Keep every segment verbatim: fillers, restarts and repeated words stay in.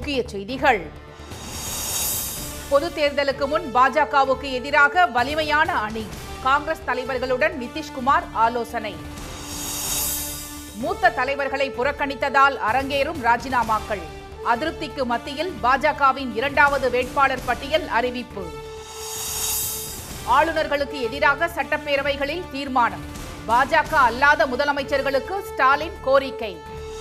முக்கிய செய்திகள். பொது தேர்தலுக்கு முன் பாஜகவுக்கு எதிராக வலிமையான அணி. காங்கிரஸ் தலைவர்களுடன் நிதிஷ்குமார் ஆலோசனை. மூத்த தலைவர்களை புறக்கணித்ததால் அரங்கேறும் ராஜினாமாக்கள். அதிருப்திக்கு மத்தியில் பாஜகவின் இரண்டாவது வேட்பாளர் பட்டியல் அறிவிப்பு. ஆளுநர்களுக்கு எதிராக சட்டப்பேரவைகளில் தீர்மானம். பாஜக அல்லாத முதலமைச்சர்களுக்கு ஸ்டாலின் கோரிக்கை.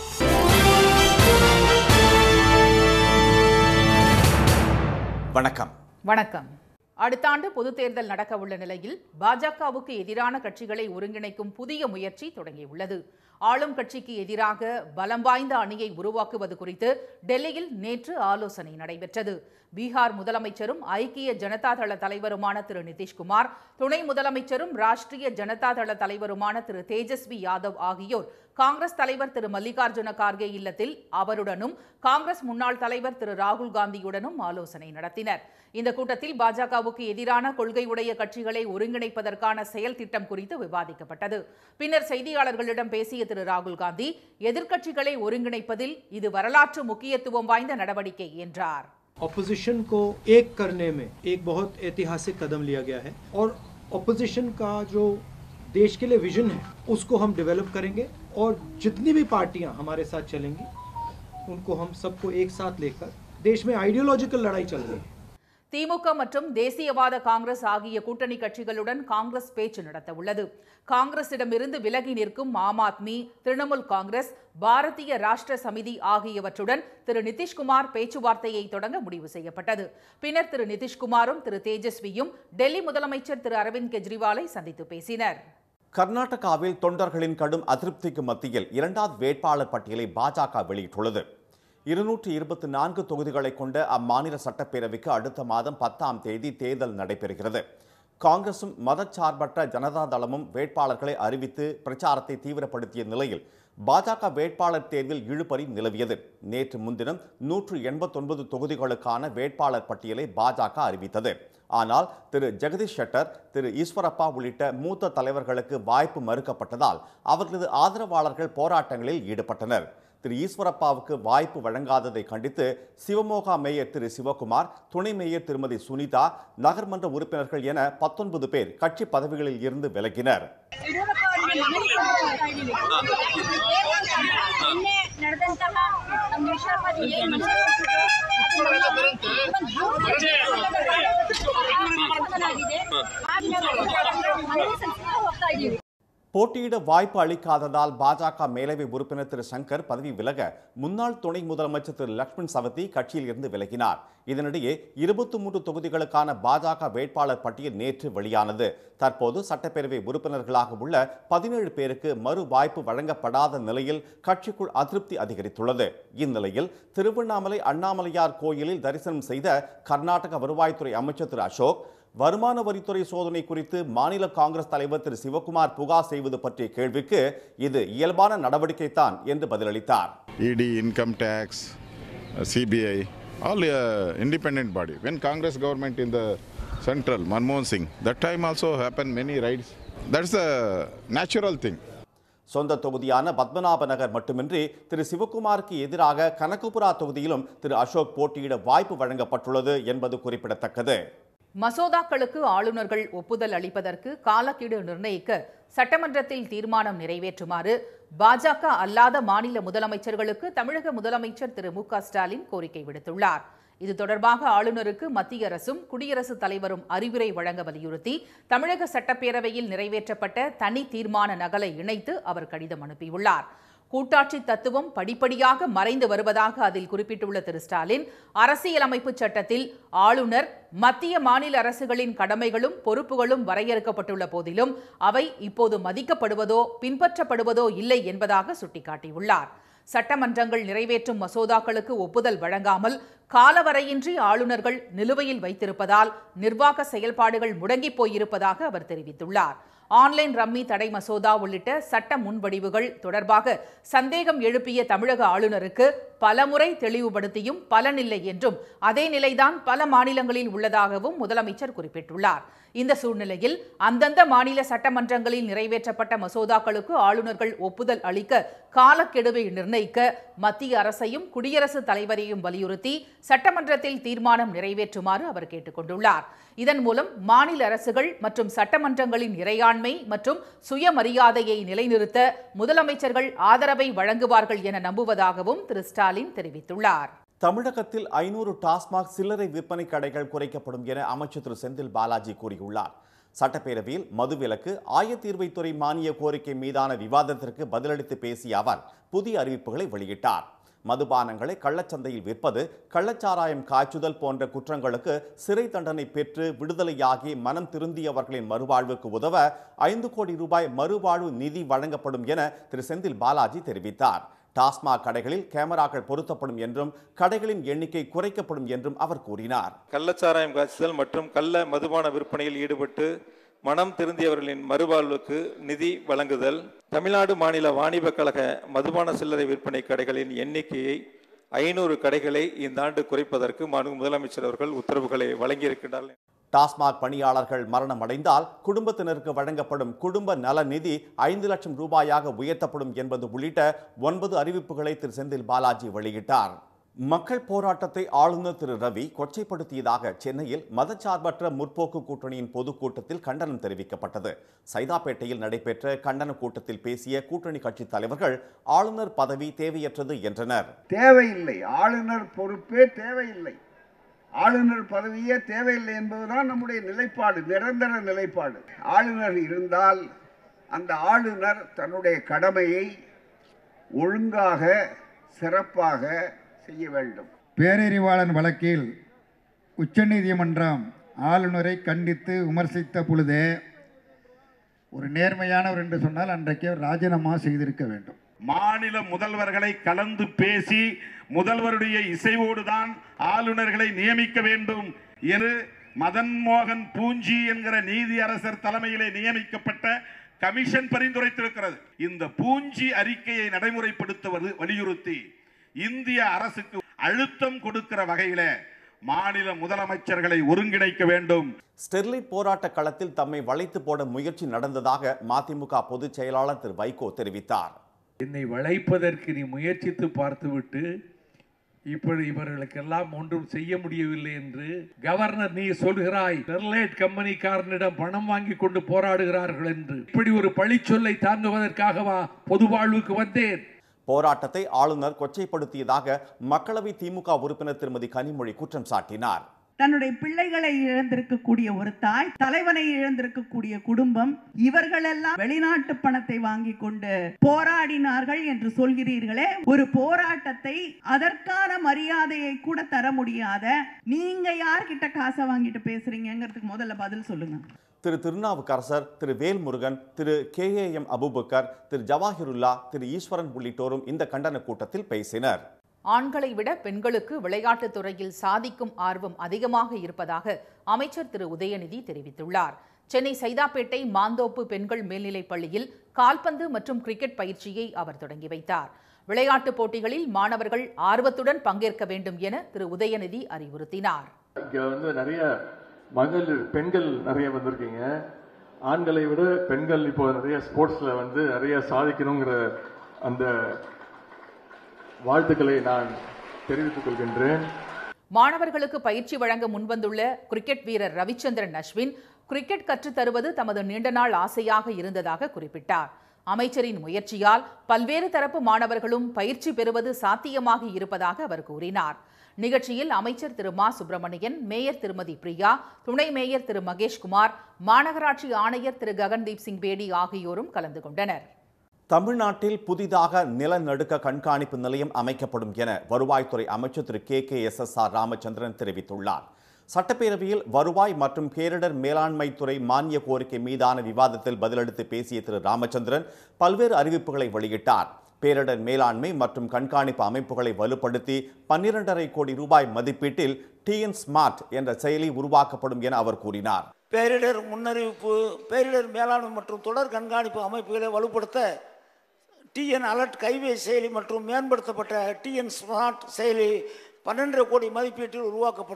வணக்கம். வணக்கம். அடுத்த ஆண்டு பொதுத் தேர்தல் நடக்க உள்ள நிலையில் பாஜகவுக்கு எதிரான கட்சிகளை ஒருங்கிணைக்கும் புதிய முயற்சி தொடங்கியுள்ளது. ஆளும் கட்சிக்கு எதிராக பலம் வாய்ந்த அணியை உருவாக்குவது குறித்து டெல்லியில் நேற்று ஆலோசனை நடைபெற்றது. பீகார் முதலமைச்சரும் ஐக்கிய ஜனதா தள தலைவருமான திரு நிதிஷ்குமார், துணை முதலமைச்சரும் ராஷ்டிரிய ஜனதா தள தலைவருமான திரு தேஜஸ்வி யாதவ் ஆகியோர் காங்கிரஸ் தலைவர் திரு மல்லிகார்ஜுன கார்கே இல்லத்தில் அவருடனும் காங்கிரஸ் முன்னாள் தலைவர் திரு ராகுல் காந்தியுடனும் ஆலோசனை நடத்தினர். இந்த கூட்டத்தில் பாஜகவுக்கு எதிரான கொள்கை உடைய கட்சிகளை ஒருங்கிணைப்பதற்கான செயல் திட்டம் குறித்து விவாதிக்கப்பட்டது. பின்னர் செய்தியாளர்களிடம் பேசிய திரு ராகுல் காந்தி, எதிர்க்கட்சிகளை ஒருங்கிணைப்பதில் இது வரலாற்று முக்கியத்துவம் வாய்ந்த நடவடிக்கை என்றார். ऑपोजिशन को एक करने में एक बहुत ऐतिहासिक कदम लिया गया है और ऑपोजिशन का जो देश के लिए विजन है उसको हम डेवलप करेंगे और जितनी भी पार्टियां हमारे साथ चलेंगी उनको हम सबको एक साथ लेकर देश में आइडियोलॉजिकल लड़ाई चल रही है. திமுக மற்றும் தேசியவாத காங்கிரஸ் ஆகிய கூட்டணி கட்சிகளுடன் காங்கிரஸ் பேச்சு நடத்த உள்ளது. காங்கிரசிடமிருந்து விலகி நிற்கும் ஆம் ஆத்மி, திரிணாமுல் காங்கிரஸ், பாரதிய ராஷ்டிர சமிதி ஆகியவற்றுடன் திரு நிதிஷ்குமார் பேச்சுவார்த்தையை தொடங்க முடிவு செய்யப்பட்டது. பின்னர் திரு நிதிஷ்குமாரும் திரு தேஜஸ்வியும் டெல்லி முதலமைச்சர் திரு அரவிந்த் கெஜ்ரிவாலை சந்தித்து பேசினர். கர்நாடகாவில் தொண்டர்களின் கடும் அதிருப்திக்கு மத்தியில் இரண்டாவது வேட்பாளர் பட்டியலை பாஜக வெளியிட்டுள்ளது. இருநூற்றி இருபத்தி நான்கு தொகுதிகளை கொண்ட அம்மாநில சட்டப்பேரவைக்கு அடுத்த மாதம் பத்தாம் தேதி தேர்தல் நடைபெறுகிறது. காங்கிரசும் மதச்சார்பற்ற ஜனதா தளமும் வேட்பாளர்களை அறிவித்து பிரச்சாரத்தை தீவிரப்படுத்திய நிலையில் பாஜக வேட்பாளர் தேர்வில் இழுபறி நிலவியது. நேற்று முன்தினம் நூற்று எண்பத்தி ஒன்பது தொகுதிகளுக்கான வேட்பாளர் பட்டியலை பாஜக அறிவித்தது. ஆனால் திரு ஜெகதீஷ் ஷெட்டர், திரு ஈஸ்வரப்பா உள்ளிட்ட மூத்த தலைவர்களுக்கு வாய்ப்பு மறுக்கப்பட்டதால் அவர்களது ஆதரவாளர்கள் போராட்டங்களில் ஈடுபட்டனர். திரு ஈஸ்வரப்பாவுக்கு வாய்ப்பு வழங்காததை கண்டித்து சிவமோகா மேயர் திரு சிவகுமார், துணை மேயர் திருமதி சுனிதா, நகர்மன்ற உறுப்பினர்கள் என பத்தொன்பது பேர் கட்சி பதவிகளில் இருந்து விலகினர். போட்டியிட வாய்ப்பு அளிக்காததால் பாஜக மேலவை உறுப்பினர் திரு சங்கர் பதவி விலக முன்னாள் துணை முதலமைச்சர் திரு லக்ஷ்மண் சவதி கட்சியில் இருந்து விலகினார். இதனிடையே இருபத்தி மூன்று தொகுதிகளுக்கான பாஜக வேட்பாளர் பட்டியல் நேற்று வெளியானது. தற்போது சட்டப்பேரவை உறுப்பினர்களாக உள்ள பதினேழு பேருக்கு மறு வாய்ப்பு வழங்கப்படாத நிலையில் கட்சிக்குள் அதிருப்தி அதிகரித்துள்ளது. இந்நிலையில் திருவண்ணாமலை அண்ணாமலையார் கோயிலில் தரிசனம் செய்த கர்நாடக வருவாய்த்துறை அமைச்சர் திரு அசோக், வருமான வரித்துறை சோதனை குறித்து மாநில காங்கிரஸ் தலைவர் திரு சிவகுமார் புகார் செய்வது பற்றிய கேள்விக்கு இது இயல்பான நடவடிக்கை தான் என்று பதிலளித்தார். ED, income tax, CBI, all uh, independent body. When Congress government in the central, Manmohan Singh, that time also happened many raids. That's the natural thing. சொந்த தொகுதியான பத்மநாப நகர் மட்டுமின்றி திரு சிவகுமாருக்கு எதிராக கனகபுரா தொகுதியிலும் திரு அசோக் போட்டியிட வாய்ப்பு வழங்கப்பட்டுள்ளது என்பது குறிப்பிடத்தக்கது. மசோதாக்களுக்கு ஆளுநர்கள் ஒப்புதல் அளிப்பதற்கு காலக்கெடு நிர்ணயிக்க சட்டமன்றத்தில் தீர்மானம் நிறைவேற்றுமாறு பாஜக அல்லாத மாநில முதலமைச்சர்களுக்கு தமிழக முதலமைச்சர் திரு மு க ஸ்டாலின் கோரிக்கை விடுத்துள்ளார். இது தொடர்பாக ஆளுநருக்கு மத்திய அரசும் குடியரசுத் தலைவரும் அறிவுரை வழங்க வலியுறுத்தி தமிழக சட்டப்பேரவையில் நிறைவேற்றப்பட்ட தனி தீர்மான நகலை இணைத்து அவர் கடிதம் அனுப்பியுள்ளார். கூட்டாட்சி தத்துவம் படிப்படியாக மறைந்து வருவதாக அதில் குறிப்பிட்டுள்ள திரு ஸ்டாலின், அரசியலமைப்பு சட்டத்தில் ஆளுநர் மத்திய மாநில அரசுகளின் கடமைகளும் பொறுப்புகளும் வரையறுக்கப்பட்டுள்ள போதிலும் அவை இப்போது மதிக்கப்படுவதோ பின்பற்றப்படுவதோ இல்லை என்பதாக சுட்டிக்காட்டியுள்ளார். சட்டமன்றங்கள் நிறைவேற்றும் மசோதாக்களுக்கு ஒப்புதல் வழங்காமல் காலவரையின்றி ஆளுநர்கள் நிலுவையில் வைத்திருப்பதால் நிர்வாக செயல்பாடுகள் முடங்கி போயிருப்பதாக அவர் தெரிவித்துள்ளார். ஆன்லைன் ரம்மி தடை மசோதா உள்ளிட்ட சட்ட முன்வடிவுகள் தொடர்பாக சந்தேகம் எழுப்பிய தமிழக ஆளுநருக்கு பலமுறை தெளிவுபடுத்தியும் பலனில்லை என்றும் அதே நிலைதான் பல மாநிலங்களில் உள்ளதாகவும் முதலமைச்சர் குறிப்பிட்டுள்ளார். இந்த சூழ்நிலையில் அந்தந்த மாநில சட்டமன்றங்களில் நிறைவேற்றப்பட்ட மசோதாக்களுக்கு ஆளுநர்கள் ஒப்புதல் அளிக்க காலக்கெடுவை நிர்ணயிக்க மத்திய அரசையும் குடியரசுத் தலைவரையும் வலியுறுத்தி சட்டமன்றத்தில் தீர்மானம் நிறைவேற்றுமாறு அவர் கேட்டுக் கொண்டுள்ளார். இதன் மூலம் மாநில அரசுகள் மற்றும் சட்டமன்றங்களின் இறையாண்மை மற்றும் சுயமரியாதையை நிலைநிறுத்த முதலமைச்சர்கள் ஆதரவை வழங்குவார்கள் என நம்புவதாகவும் திரு ஸ்டாலின் தெரிவித்துள்ளார். தமிழகத்தில் ஐநூறு டாஸ்மாக் சில்லறை விற்பனை கடைகள் குறைக்கப்படும் என அமைச்சர் திரு செந்தில் பாலாஜி கூறியுள்ளார். சட்டப்பேரவையில் மதுவிலக்கு ஆயத்தீர்வைத்துறை மானிய கோரிக்கை மீதான விவாதத்திற்கு பதிலளித்து பேசிய அவர் புதிய அறிவிப்புகளை வெளியிட்டார். மதுபானங்களை கள்ளச்சந்தையில் விற்பது, கள்ளச்சாராயம் காய்ச்சுதல் போன்ற குற்றங்களுக்கு சிறை தண்டனை பெற்று விடுதலையாகி மனம் திருந்தியவர்களின் மறுவாழ்வுக்கு உதவ ஐந்து கோடி ரூபாய் மறுவாழ்வு நிதி வழங்கப்படும் என திரு செந்தில் பாலாஜி தெரிவித்தார். டாஸ்மாக் கடைகளில் கேமராக்கள் பொருத்தப்படும் என்றும் கடைகளின் எண்ணிக்கை குறைக்கப்படும் என்றும் அவர் கூறினார். கள்ளச்சாராயம் காய்ச்சுதல் மற்றும் கள்ள மதுபான விற்பனையில் ஈடுபட்டு மனம் திருந்தியவர்களின் மறுவாழ்வுக்கு நிதி வழங்குதல், தமிழ்நாடு மாநில வாணிப கழக மதுபான சில்லறை விற்பனை கடைகளின் எண்ணிக்கையை ஐநூறு கடைகளை இந்த ஆண்டு குறைப்பதற்கு மாண்புமிகு முதலமைச்சர் அவர்கள் உத்தரவுகளை வழங்கியிருக்கிறார்கள். டாஸ்மாக் பணியாளர்கள் மரணம் அடைந்தால் குடும்பத்தினருக்கு வழங்கப்படும் குடும்ப நல நிதி ஐந்து லட்சம் ரூபாயாக உயர்த்தப்படும் என்பது உள்ளிட்ட ஒன்பது அறிவிப்புகளை திரு செந்தில் பாலாஜி வெளியிட்டார். மக்கள் போராட்டத்தை ஆளுநர் திரு ரவி கொச்சைப்படுத்தியதாக சென்னையில் மதச்சார்பற்ற முற்போக்கு கூட்டணியின் பொதுக்கூட்டத்தில் கண்டனம் தெரிவிக்கப்பட்டது. சைதாப்பேட்டையில் நடைபெற்ற கண்டன கூட்டத்தில் பேசிய கூட்டணி கட்சி தலைவர்கள் ஆளுநர் பதவி தேவையற்றது என்றனர். தேவையில்லை, ஆளுநர் பொறுப்பே தேவையில்லை, ஆளுநர் பதவியே தேவையில்லை என்பதுதான் நம்முடைய நிலைப்பாடு, நிரந்தர நிலைப்பாடு. ஆளுநர் இருந்தால் அந்த ஆளுநர் தன்னுடைய கடமையை ஒழுங்காக சிறப்பாக செய்ய வேண்டும். பேரறிவாளன் வழக்கில் உச்சநீதிமன்றம் ஆளுநரை கண்டித்து விமர்சித்த பொழுதே ஒரு நேர்மையானவர் என்று சொன்னால் அன்றைக்கே ராஜினாமா செய்திருக்க வேண்டும். மாநில முதல்வர்களை கலந்து பேசி முதல்வருடைய இசைவோடுதான் ஆளுநர்களை நியமிக்க வேண்டும் என்று மதன் மோகன் பூஞ்சி என்கிற நீதி அரசர் தலைமையிலே நியமிக்கப்பட்ட கமிஷன் பரிந்துரைத்திருக்கிறது. இந்த பூஞ்சி அறிக்கையை நடைமுறைப்படுத்துவது வலியுறுத்தி இந்திய அரசுக்கு அழுத்தம் கொடுக்கிற வகையில மாநில முதலமைச்சர்களை ஒருங்கிணைக்க வேண்டும். ஸ்டெர்லைட் போராட்ட களத்தில் தம்மை வளைத்து போட முயற்சி நடந்ததாக மதிமுக பொதுச் செயலாளர் திரு வைகோ தெரிவித்தார். என்னை வளைப்பதற்கு நீ முயற்சித்து பார்த்துவிட்டு இப்படி இவர்களுக்கெல்லாம் ஒன்றும் செய்ய முடியவில்லை என்று கவர்னர் நீ சொல்கிறாய். ஸ்டெர்லைட் கம்பெனிக்காரனிடம் பணம் வாங்கி கொண்டு போராடுகிறார்கள் என்று. இப்படி ஒரு பழிச்சொல்லை தாங்குவதற்காகவா பொது வாழ்வுக்கு வந்தேன்? போராட்டத்தை ஆளுநர் கொச்சைப்படுத்தியதாக மக்களவை திமுக உறுப்பினர் திருமதி கனிமொழி குற்றம் சாட்டினார். தன்னுடைய பிள்ளைகளை இழந்திருக்கக்கூடிய ஒரு தாய், தலைவனை இழந்திருக்கக்கூடிய குடும்பம், இவர்களெல்லாம் வெளிநாட்டு பணத்தை வாங்கி கொண்டு போராடினார்கள் என்று சொல்கிறீர்களே, ஒரு போராட்டத்தை அதற்கான மரியாதையை கூட தர முடியாத நீங்க யார்கிட்ட காசை வாங்கிட்டு பேசுறீங்கிறதுக்கு முதல்ல பதில் சொல்லுங்க. Thiru Thirunavukkarasar, Thiru Velmurugan, Thiru K A M Abubakar, Thiru Jawahirullah, Thiru Eswaran உள்ளிட்டோரும் இந்த கண்டன கூட்டத்தில் பேசினர். ஆண்களை விட பெண்களுக்கு விளையாட்டுத் துறையில் சாதிக்கும் ஆர்வம் அதிகமாக இருப்பதாக அமைச்சர் திரு உதயநிதி தெரிவித்துள்ளார். சென்னை சைதாப்பேட்டை மாந்தோப்பு பெண்கள் மேல்நிலைப் பள்ளியில் கால்பந்து மற்றும் கிரிக்கெட் பயிற்சியை அவர் தொடங்கி வைத்தார். விளையாட்டுப் போட்டிகளில் மாணவர்கள் ஆர்வத்துடன் பங்கேற்க வேண்டும் என திரு உதயநிதி அறிவுறுத்தினார். மகளிர் பெண்கள் நிறைய வந்திருக்கீங்க. ஆண்களை விட பெண்கள் இப்போ நிறைய ஸ்போர்ட்ஸ்ல வந்து நிறைய சாதிக்கணுங்கிற அந்த வாழ்த்துக்களை நான் தெரிவித்துக் கொள்கின்றேன். மாணவர்களுக்கு பயிற்சி வழங்க முன்வந்துள்ள கிரிக்கெட் வீரர் ரவிச்சந்திரன் அஸ்வின் கிரிக்கெட் கற்றுத் தருவது தமது நீண்ட நாள் ஆசையாக இருந்ததாக குறிப்பிட்டார். அமைச்சரின் முயற்சியால் பல்வேறு தரப்பு மாணவர்களும் பயிற்சி பெறுவது சாத்தியமாகி இருப்பதாக அவர் கூறினார். நிகழ்ச்சியில் அமைச்சர் திரு மா சுப்பிரமணியன், மேயர் திருமதி பிரியா, துணை மேயர் திரு மகேஷ்குமார், மாநகராட்சி ஆணையர் திரு ககன்தீப் சிங் பேடி ஆகியோரும் கலந்து கொண்டனர். தமிழ்நாட்டில் புதிதாக நிலநடுக்க கண்காணிப்பு நிலையம் அமைக்கப்படும் என வருவாய்த்துறை அமைச்சர் Thiru K K S S R Ramachandran தெரிவித்துள்ளார். சட்டப்பேரவையில் வருவாய் மற்றும் பேரிடர் மேலாண்மை துறை மானிய கோரிக்கை மீதான விவாதத்தில் பதிலளித்து பேசிய திரு ராமச்சந்திரன் பல்வேறு அறிவிப்புகளை வெளியிட்டார். பேரிடர் மேலாண்மை மற்றும் கண்காணிப்பு அமைப்புகளை வலுப்படுத்தி பன்னிரண்டரை கோடி ரூபாய் மதிப்பீட்டில் டிஎன் ஸ்மார்ட் என்ற செயலி உருவாக்கப்படும் என அவர் கூறினார். பேரிடர் முன்னறிவிப்பு, பேரிடர் மேலாண்மை மற்றும் தொடர் கண்காணிப்பு அமைப்புகளை வலுப்படுத்த டிஎன் அலர்ட் கைபேசி செயலி மற்றும் மேம்படுத்தப்பட்ட டிஎன் ஸ்மார்ட் செயலி பன்னெண்டரை கோடி மதிப்பீட்டில் உருவாக்கப்படும்.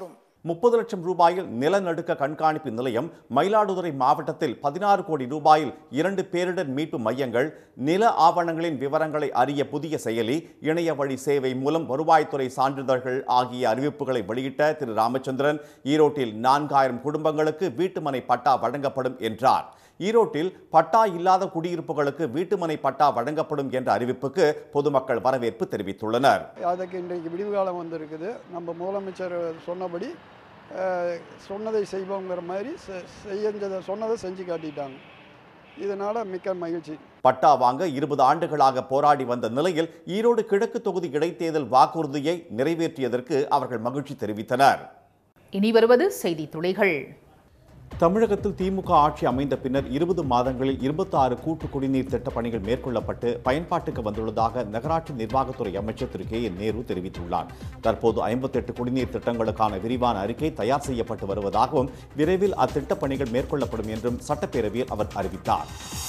முப்பது லட்சம் ரூபாயில் நிலநடுக்க கண்காணிப்பு நிலையம், மயிலாடுதுறை மாவட்டத்தில் பதினாறு கோடி ரூபாயில் இரண்டு பேரிடர் மீட்பு மையங்கள், நில ஆவணங்களின் விவரங்களை அறிய புதிய செயலி, இணைய வழி சேவை மூலம் வருவாய்த்துறை சான்றிதழ்கள் ஆகிய அறிவிப்புகளை வெளியிட்ட திரு ராமச்சந்திரன், ஈரோட்டில் நான்காயிரம் குடும்பங்களுக்கு வீட்டுமனை பட்டா வழங்கப்படும் என்றார். ஈரோட்டில் பட்டா இல்லாத குடியிருப்புகளுக்கு வீட்டுமனை பட்டா வழங்கப்படும் என்ற அறிவிப்புக்கு பொதுமக்கள் வரவேற்பு தெரிவித்துள்ளனர். அதுக்கு இன்றைக்கு விடிவு காலம் வந்திருக்குது. நம்ம முதலமைச்சர் சொன்னபடி சொன்னதை செய்வோங்கிற மாதிரி செய்ய சொன்னதை செஞ்சு காட்டிட்டாங்க. இதனால மிக்க மகிழ்ச்சி. பட்டா வாங்க இருபது ஆண்டுகளாக போராடி வந்த நிலையில் ஈரோடு கிழக்கு தொகுதி இடைத்தேர்தல் வாக்குறுதியை நிறைவேற்றியதற்கு அவர்கள் மகிழ்ச்சி தெரிவித்தனர். இனி வருவது செய்தி துளிகள். தமிழகத்தில் திமுக ஆட்சி அமைந்த பின்னர் இருபது மாதங்களில் இருபத்தி ஆறு கூட்டு குடிநீர் திட்ட பணிகள் மேற்கொள்ளப்பட்டு பயன்பாட்டுக்கு வந்துள்ளதாக நகராட்சி நிர்வாகத்துறை அமைச்சர் திரு கே என் நேரு தெரிவித்துள்ளார். தற்போது ஐம்பத்தி எட்டு குடிநீர் திட்டங்களுக்கான விரிவான அறிக்கை தயார் செய்யப்பட்டு வருவதாகவும் விரைவில் அத்திட்ட பணிகள் மேற்கொள்ளப்படும் என்றும் சட்டப்பேரவையில் அவர் அறிவித்தார்.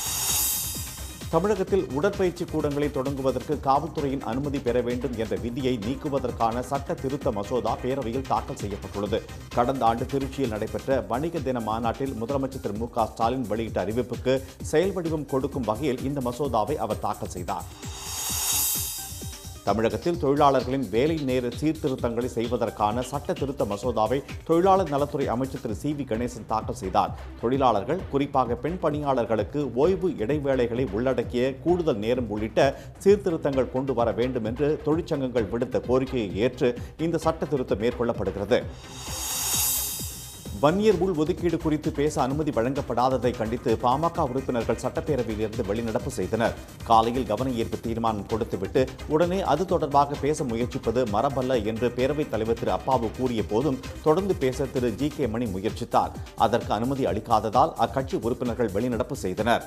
தமிழகத்தில் உடற்பயிற்சி கூடங்களை தொடங்குவதற்கு காவல்துறையின் அனுமதி பெற வேண்டும் என்ற விதியை நீக்குவதற்கான சட்ட திருத்த மசோதா பேரவையில் தாக்கல் செய்யப்பட்டுள்ளது. கடந்த ஆண்டு திருச்சியில் நடைபெற்ற வணிக தின மாநாட்டில் முதலமைச்சர் திரு மு க ஸ்டாலின் வெளியிட்ட அறிவிப்புக்கு செயல் வடிவம் கொடுக்கும் வகையில் இந்த மசோதாவை அவர் தாக்கல் செய்தார். தமிழகத்தில் தொழிலாளர்களின் வேலை நேர சீர்திருத்தங்களை செய்வதற்கான சட்ட திருத்த மசோதாவை தொழிலாளர் நலத்துறை அமைச்சர் திரு சி வி கணேசன் தாக்கல் செய்தார். தொழிலாளர்கள், குறிப்பாக பெண் பணியாளர்களுக்கு ஓய்வு இடைவேளைகளை உள்ளடக்கிய கூடுதல் நேரம் உள்ளிட்ட சீர்திருத்தங்கள் கொண்டு வர வேண்டும் என்று தொழிற்சங்கங்கள் விடுத்த கோரிக்கையை ஏற்று இந்த சட்ட திருத்தம் மேற்கொள்ளப்படுகிறது. வன்னியர் உள் ஒதுக்கீடு குறித்து பேச அனுமதி வழங்கப்படாததை கண்டித்து பாமக உறுப்பினர்கள் சட்டப்பேரவையில் இருந்து வெளிநடப்பு செய்தனர். காலையில் கவன ஈர்ப்பு தீர்மானம் கொடுத்துவிட்டு உடனே அது தொடர்பாக பேச முயற்சிப்பது மரபல்ல என்று பேரவைத் தலைவர் திரு அப்பாவு கூறிய போதும் தொடர்ந்து பேச திரு ஜி கே மணி முயற்சித்தார். அதற்கு அனுமதி அளிக்காததால் அக்கட்சி உறுப்பினர்கள் வெளிநடப்பு செய்தனர்.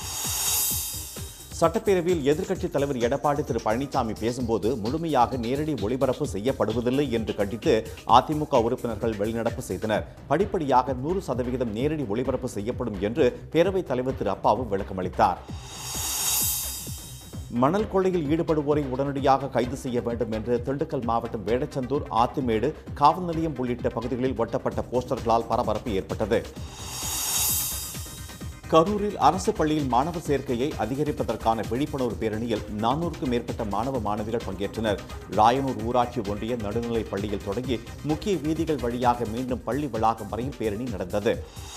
சட்டப்பேரவையில் எதிர்க்கட்சித் தலைவர் எடப்பாடி திரு பழனிசாமி பேசும்போது முழுமையாக நேரடி ஒளிபரப்பு செய்யப்படுவதில்லை என்று கண்டித்து அதிமுக உறுப்பினர்கள் வெளிநடப்பு செய்தனர். படிப்படியாக நூறு சதவிகிதம் நேரடி ஒளிபரப்பு செய்யப்படும் என்று பேரவைத் தலைவர் திரு அப்பாவு விளக்கமளித்தார். மணல் கொள்ளையில் ஈடுபடுவோரை உடனடியாக கைது செய்ய வேண்டும் என்று திண்டுக்கல் மாவட்டம் வேடச்சந்தூர், ஆத்துமேடு காவல் நிலையம் உள்ளிட்ட பகுதிகளில் ஒட்டப்பட்ட போஸ்டர்களால் பரபரப்பு ஏற்பட்டது. கரூரில் அரசு பள்ளியில் மாணவர் சேர்க்கையை அதிகரிப்பதற்கான விழிப்புணர்வு பேரணியில் நானூறுக்கும் மேற்பட்ட மாணவ மாணவிகள் பங்கேற்றனர். ராயனூர் ஊராட்சி ஒன்றிய நடுநிலைப் பள்ளியில் தொடங்கி முக்கிய வீதிகள் வழியாக மீண்டும் பள்ளி வளாகம் வரையில் பேரணி நடந்தது.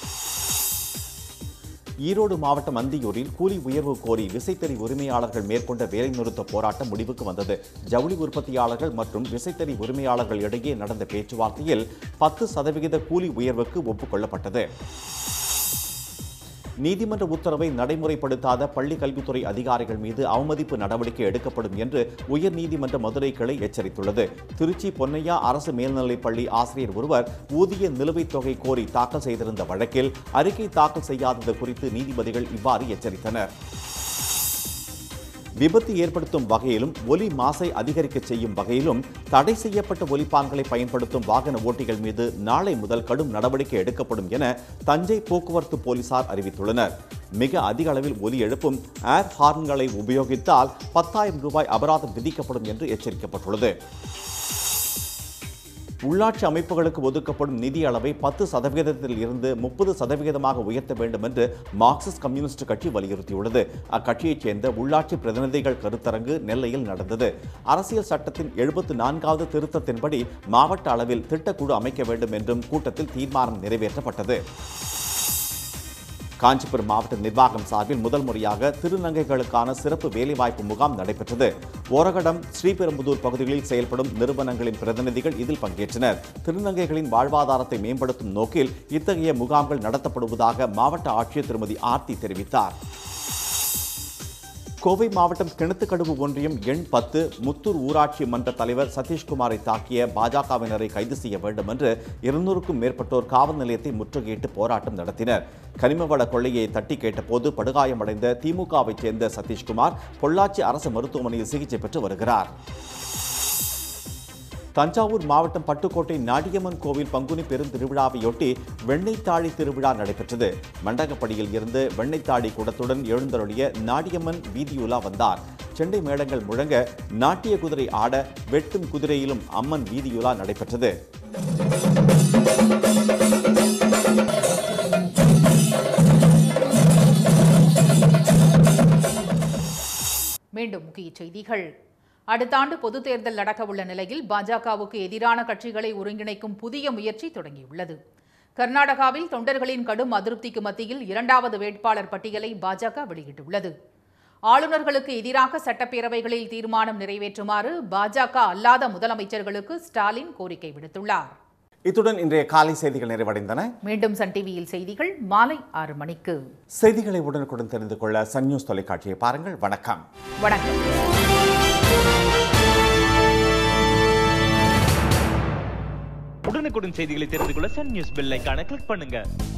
ஈரோடு மாவட்டம் அந்தியூரில் கூலி உயர்வு கோரி விசைத்தறி உரிமையாளர்கள் மேற்கொண்ட வேலைநிறுத்த போராட்டம் முடிவுக்கு வந்தது. ஜவுளி உற்பத்தியாளர்கள் மற்றும் விசைத்தறி உரிமையாளர்கள் இடையே நடந்த பேச்சுவார்த்தையில் பத்து சதவிகித கூலி உயர்வுக்கு ஒப்புக்கொள்ளப்பட்டது. நீதிமன்ற உத்தரவை நடைமுறைப்படுத்தாத பள்ளி கல்வித்துறை அதிகாரிகள் மீது அவமதிப்பு நடவடிக்கை எடுக்கப்படும் என்று உயர்நீதிமன்ற மதுரை கிளை எச்சரித்துள்ளது. திருச்சி பொன்னையா அரசு மேல்நிலைப் பள்ளி ஆசிரியர் ஒருவர் ஊதிய நிலுவைத் தொகை கோரி தாக்கல் செய்திருந்த வழக்கில் அறிக்கை தாக்கல் செய்யாதது குறித்து நீதிபதிகள் இவ்வாறு எச்சரித்தனர். விபத்து ஏற்படுத்தும் வகையிலும் ஒலி மாசை அதிகரிக்க செய்யும் வகையிலும் தடை செய்யப்பட்ட ஒலிப்பான்களை பயன்படுத்தும் வாகன ஓட்டிகள் மீது நாளை முதல் கடும் நடவடிக்கை எடுக்கப்படும் என தஞ்சை போக்குவரத்து போலீசார் அறிவித்துள்ளனர். மிக அதிக அளவில் ஒலி எழுப்பும் ஏர் ஹார்ன்களை உபயோகித்தால் பத்தாயிரம் ரூபாய் அபராதம் விதிக்கப்படும் என்று எச்சரிக்கப்பட்டுள்ளது. உள்ளாட்சி அமைப்புகளுக்கு ஒதுக்கப்படும் நிதி அளவை பத்து சதவீதத்தில் இருந்து முப்பது சதவீதமாக உயர்த்த வேண்டும் என்று மார்க்சிஸ்ட் கம்யூனிஸ்ட் கட்சி வலியுறுத்தியுள்ளது. அக்கட்சியைச் சேர்ந்த உள்ளாட்சி பிரதிநிதிகள் கருத்தரங்கு நெல்லையில் நடந்தது. அரசியல் சட்டத்தின் எழுபத்தி நான்காவது திருத்தத்தின்படி மாவட்ட அளவில் திட்டக்குழு அமைக்க வேண்டும் என்றும் கூட்டத்தில் தீர்மானம் நிறைவேற்றப்பட்டது. காஞ்சிபுரம் மாவட்ட நிர்வாகம் சார்பில் முதல் முறையாக திருநங்கைகளுக்கான சிறப்பு வேலைவாய்ப்பு முகாம் நடைபெற்றது. ஓரகடம், ஸ்ரீபெரும்புதூர் பகுதிகளில் செயல்படும் நிறுவனங்களின் பிரதிநிதிகள் இதில் பங்கேற்றனர். திருநங்கைகளின் வாழ்வாதாரத்தை மேம்படுத்தும் நோக்கில் இத்தகைய முகாம்கள் நடத்தப்படுவதாக மாவட்ட ஆட்சியர் திருமதி ஆர்த்தி தெரிவித்தார். கோவை மாவட்டம் கிணத்துக்கடவு ஒன்றியம் எண் பத்து முத்தூர் ஊராட்சி மன்ற தலைவர் சதீஷ்குமாரை தாக்கிய பாஜகவினரை கைது செய்ய வேண்டும் என்று இருநூறுக்கும் மேற்பட்டோர் காவல் நிலையத்தை முற்றுகையிட்டு போராட்டம் நடத்தினர். கனிமவள கொள்ளையை தட்டி கேட்டபோது படுகாயமடைந்த திமுகவைச் சேர்ந்த சதீஷ்குமார் பொள்ளாச்சி அரசு மருத்துவமனையில் சிகிச்சை பெற்று வருகிறார். தஞ்சாவூர் மாவட்டம் பட்டுக்கோட்டை நாடியம்மன் கோவில் பங்குனி பெருந்திருவிழாவையொட்டி வெண்ணெய்த்தாழி திருவிழா நடைபெற்றது. மண்டகப்படியில் இருந்து வெண்ணெய்த்தாழி குடத்துடன் எழுந்தருளிய நாடியம்மன் வீதியுலா வந்தார். செண்டை மேளங்கள் முழங்க நாட்டிய குதிரை ஆட வெட்டும் குதிரையிலும் அம்மன் வீதியுலா நடைபெற்றது. மீண்டும் முக்கிய செய்திகள். அடுத்த ஆண்டு பொதுத் தேர்தல் நடக்கவுள்ள நிலையில் பாஜகவுக்கு எதிரான கட்சிகளை ஒருங்கிணைக்கும் புதிய முயற்சி தொடங்கியுள்ளது. கர்நாடகாவில் தொண்டர்களின் கடும் அதிருப்திக்கு மத்தியில் இரண்டாவது வேட்பாளர் பட்டியலை பாஜக வெளியிட்டுள்ளது. ஆளுநர்களுக்கு எதிராக சட்டப்பேரவைகளில் தீர்மானம் நிறைவேற்றுமாறு பாஜக அல்லாத முதலமைச்சர்களுக்கு ஸ்டாலின் கோரிக்கை விடுத்துள்ளார். இத்துடன் இன்றைய காலை செய்திகள் நிறைவடைந்தன. மீண்டும் சன் டிவியில் செய்திகள் மாலை ஆறு மணிக்கு. செய்திகளை உடனுக்குடன் தெரிந்து கொள்ள சன் நியூஸ் தொலைக்காட்சியை பாருங்கள். வணக்கம். வணக்கம். உடனுக்குடன் செய்திகளை தெரிந்து கொள்ள சன் நியூஸ் பெல் ஐகானை கிளிக் பண்ணுங்க.